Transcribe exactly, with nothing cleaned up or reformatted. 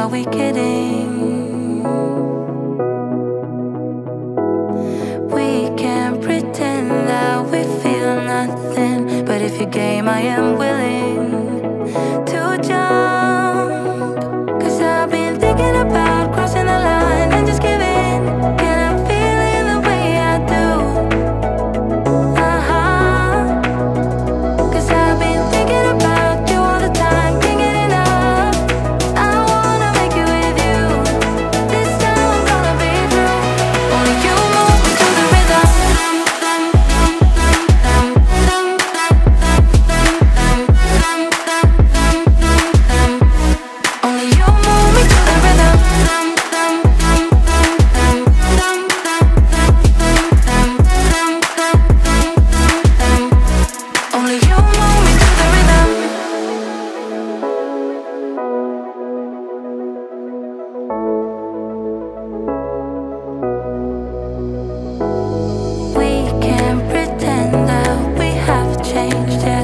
are we kidding? We can't pretend that we feel nothing, but if you're game, I am willing to jump. Cause I've been thinking about crossing the line and just giving. Can I feel it the way I do? Uh-huh. Cause I've been thinking about you all the time, can't get enough. I wanna make it with you. This time I'm gonna be true. Only you move me to the rhythm. Only you move me to the rhythm. Only you move me to the rhythm. We can't pretend that we have changed. Yeah.